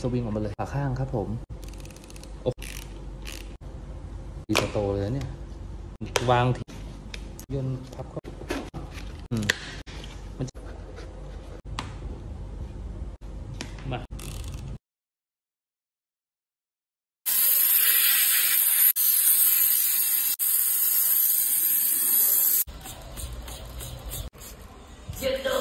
วิงออกมาเลยขาข้างครับผมโอ้ดีโตเลยเนี่ยวางทียนพับเข้ามันมาเจ็ดโต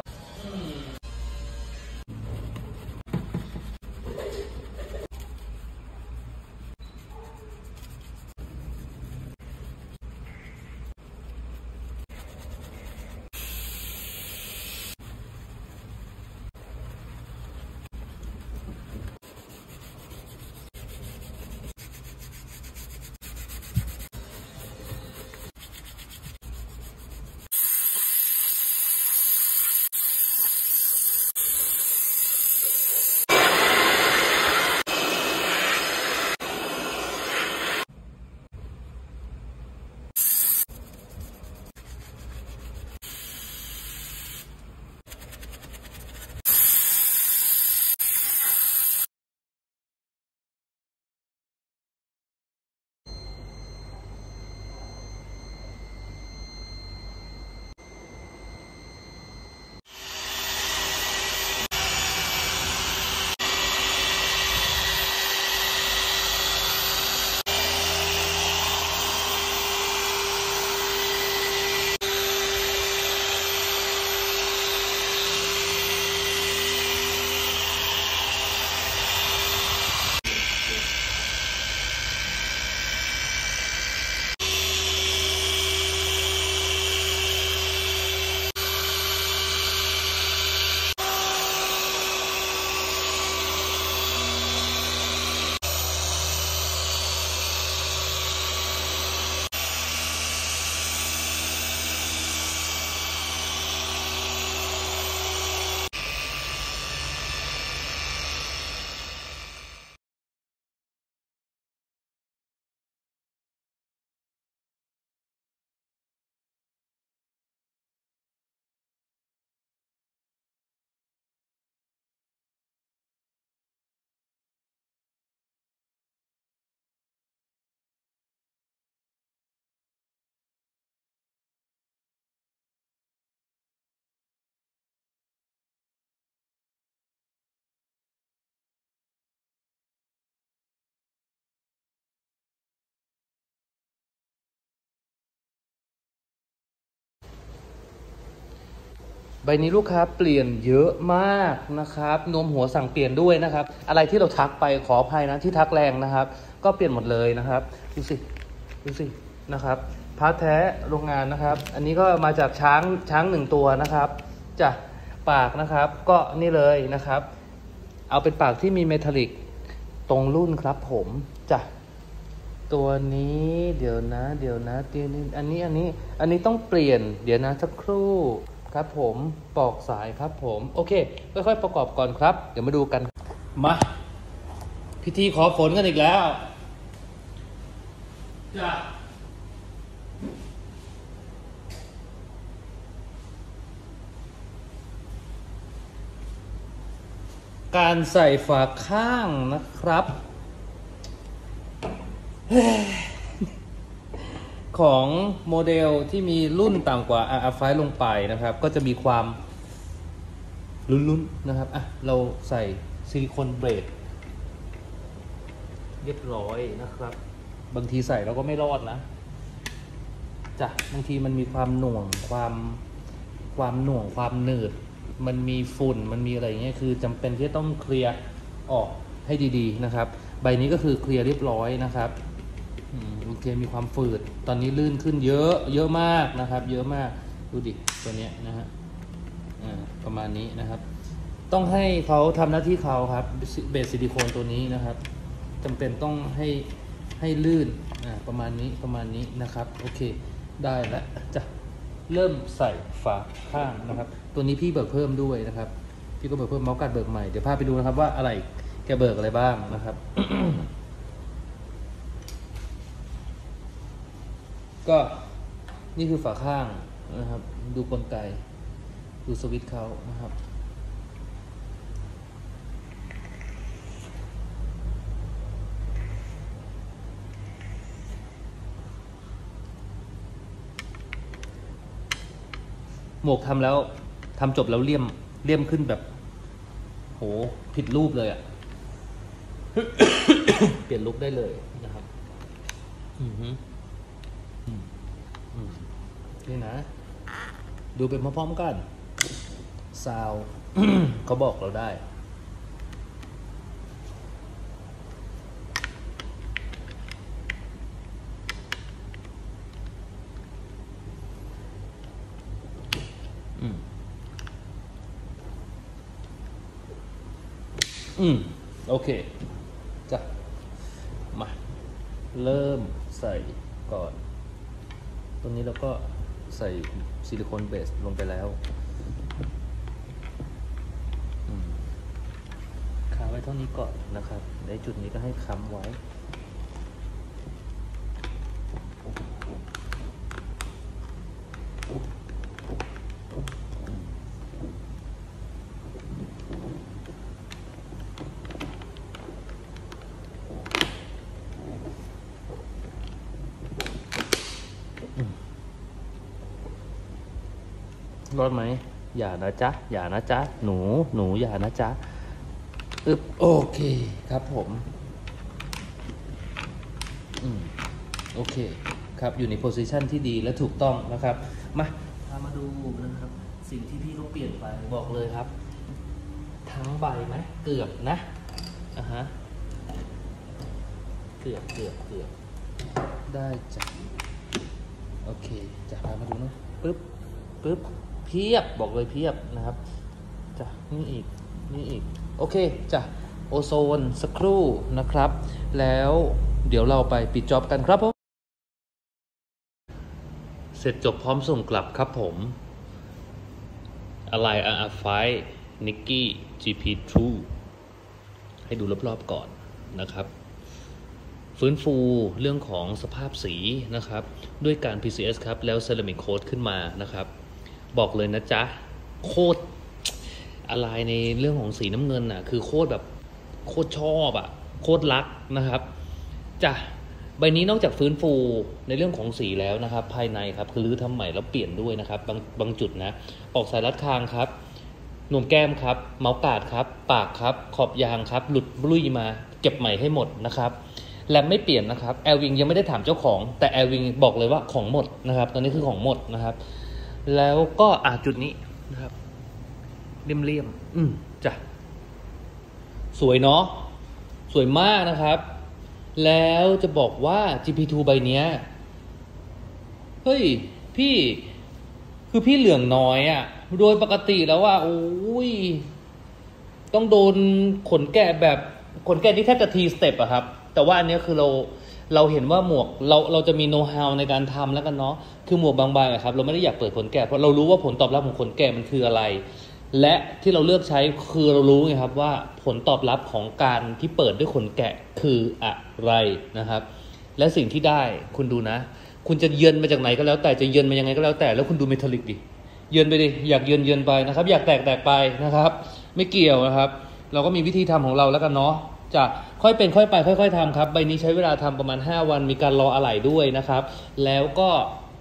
ใบนี้ลูกค้าเปลี่ยนเยอะมากนะครับนวมหัวสั่งเปลี่ยนด้วยนะครับอะไรที่เราทักไปขออภัยนะที่ทักแรงนะครับก็เปลี่ยนหมดเลยนะครับดูสินะครับพาร์ทแท้โรงงานนะครับอันนี้ก็มาจากช้าง1ตัวนะครับจ้ะปากนะครับก็นี่เลยนะครับเอาเป็นปากที่มีเมทัลลิกตรงรุ่นครับผมจ้ะตัวนี้เดี๋ยวนะอันนี้ต้องเปลี่ยนเดี๋ยวนะสักครู่ครับผมปอกสายครับผมโอเคค่อยๆประกอบก่อนครับเดี๋ยวมาดูกันมาพิธีขอฝนกันอีกแล้วจ้ะการใส่ฝาข้างนะครับของโมเดลที่มีรุ่นต่ำกว่า R5 ลงไปนะครับก็จะมีความลุ้นๆนะครับอ่ะเราใส่ซิลิโคนเบรดเรียบร้อยนะครับบางทีใส่เราก็ไม่รอดนะจ้ะบางทีมันมีความหน่วงความหนืดมันมีฝุ่นมันมีอะไรเงี้ยคือจำเป็นที่ต้องเคลียร์ออกให้ดีๆนะครับใบนี้ก็คือเคลียร์เรียบร้อยนะครับโอเคมีความฝืดตอนนี้ลื่นขึ้นเยอะมากนะครับเยอะมากดูดิตัวเนี้ยนะฮะประมาณนี้นะครับต้องให้เขาทำหน้าที่เขาครับเบสซิลิโคนตัวนี้นะครับจำเป็นต้องให้ลื่นประมาณนี้นะครับโอเคได้แล้วจะเริ่มใส่ฝาข้างนะครับตัวนี้พี่เบิกเพิ่มด้วยนะครับพี่ก็เบิกเพิ่มเมาส์การ์ดเบิกใหม่เดี๋ยวพาไปดูนะครับว่าอะไรแกเบิกอะไรบ้างนะครับ ก็นี่คือฝาข้างนะครับดูกลไกดูสวิตช์เขานะครับหมวกทำแล้วทำจบแล้วเลี่ยมขึ้นแบบ โหผิดรูปเลยอะ เปลี่ยนลุคได้เลยนะครับนี่นะ ดูไปพร้อมๆกันซาว เขาบอกเราได้โอเคจ้ะมาเริ่มใส่ก่อนตรงนี้เราก็ใส่ซิลิโคนเบสลงไปแล้วค้างไว้เท่านี้ก่อนนะครับในจุดนี้ก็ให้ค้ำไว้รอดไหมอย่านะจ๊ะอย่านะจ๊ะหนูอย่านะจ๊ะโอเคครับผมโอเคครับอยู่ในโพสิชันที่ดีและถูกต้องนะครับมาดูนะครับสิ่งที่พี่เขาเปลี่ยนไปบอกเลยครับทั้งใบไหมเกือบนะเกือบได้จ้ะโอเคจะพามาดูนะปึ๊บเพียบบอกเลยเพียบนะครับจ้ะนี่อีกโอเคจ้ะโอโซนสักครู่นะครับแล้วเดี๋ยวเราไปปิดจ็อบกันครับผมเสร็จจบพร้อมส่งกลับครับผมอะไรไฟนิกกี้ GP2 ให้ดูรอบๆก่อนนะครับฟื้นฟูเรื่องของสภาพสีนะครับด้วยการ PCS ครับแล้วเซรามิกโค้ดขึ้นมานะครับบอกเลยนะจ๊ะโคตรอะไรในเรื่องของสีน้ำเงินน่ะคือโคตรแบบโคตรชอบอ่ะโคตรรักนะครับจ้ะใบนี้นอกจากฟื้นฟูในเรื่องของสีแล้วนะครับภายในครับคือรื้อทำใหม่แล้วเปลี่ยนด้วยนะครับบางจุดนะออกสายรัดคางครับหนุ่มแก้มครับเมาส์กาดครับปากครับขอบยางครับหลุดบลุยมาเก็บใหม่ให้หมดนะครับและไม่เปลี่ยนนะครับแอลวิงยังไม่ได้ถามเจ้าของแต่แอลวิงบอกเลยว่าของหมดนะครับตอนนี้คือของหมดนะครับแล้วก็จุดนี้นะครับเลี่ยมจ้ะสวยเนาะสวยมากนะครับแล้วจะบอกว่า GP2 ใบเนี้ยเฮ้ยพี่คือพี่เหลืองน้อยอ่ะโดยปกติแล้วว่าโอ้ยต้องโดนขนแกะแบบขนแกะที่แทบจะทีสเต็ปอะครับแต่ว่าอันนี้คือเราเห็นว่าหมวกเราจะมีโน้ตฮาวในการทำแล้วกันเนาะคือหมวกบางๆอะครับเราไม่ได้อยากเปิดขนแกะเพราะเรารู้ว่าผลตอบรับของขนแกะมันคืออะไรและที่เราเลือกใช้คือเรารู้ไงครับว่าผลตอบรับของการที่เปิดด้วยขนแกะคืออะไรนะครับและสิ่งที่ได้คุณดูนะคุณจะเยือนมาจากไหนก็แล้วแต่จะเยือนมายังไงก็แล้วแต่แล้วคุณดูเมทัลลิกดิเยือนไปดิอยากเยือนไปนะครับอยากแตกไปนะครับไม่เกี่ยวนะครับเราก็มีวิธีทำของเราแล้วกันเนาะจะค่อยเป็นค่อยไปค่อยๆทำครับใบนี้ใช้เวลาทำประมาณ5วันมีการรออะไหล่ด้วยนะครับแล้วก็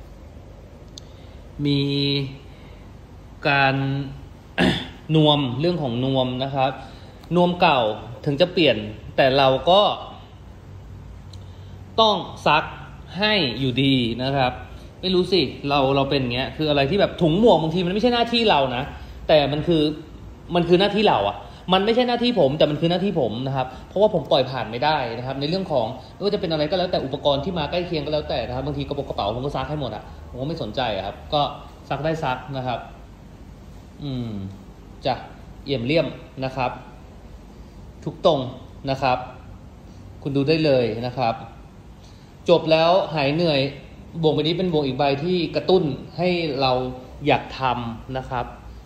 มีการนวมเรื่องของนวมนะครับนวมเก่าถึงจะเปลี่ยนแต่เราก็ต้องซักให้อยู่ดีนะครับไม่รู้สิเราเป็นอย่างเงี้ยคืออะไรที่แบบถุงหมวกบางทีมันไม่ใช่หน้าที่เรานะแต่มันคือหน้าที่เราอ่ะมันไม่ใช่หน้าที่ผมแต่มันคือหน้าที่ผมนะครับเพราะว่าผมปล่อยผ่านไม่ได้นะครับในเรื่องของไม่ว่าจะเป็นอะไรก็แล้วแต่อุปกรณ์ที่มาใกล้เคียงก็แล้วแต่นะครับบางทีกระเป๋าผมก็ซักให้หมดอ่ะผมก็ไม่สนใจครับก็ซักได้ซักนะครับจะเอี่ยมเลี่ยมนะครับทุกตรงนะครับคุณดูได้เลยนะครับจบแล้วหายเหนื่อยบ่งใบนี้เป็นบ่งอีกใบที่กระตุ้นให้เราอยากทำนะครับ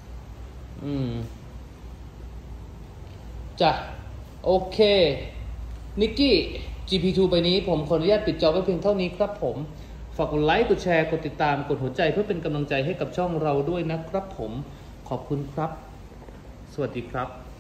จ้ะโอเคนิกกี้ GP2 ใบนี้ผมขออนุญาตปิดจอไว้เพียงเท่านี้ครับผมฝากกดไลค์กดแชร์กดติดตามกดหัวใจเพื่อเป็นกำลังใจให้กับช่องเราด้วยนะครับผมขอบคุณครับสวัสดีครับ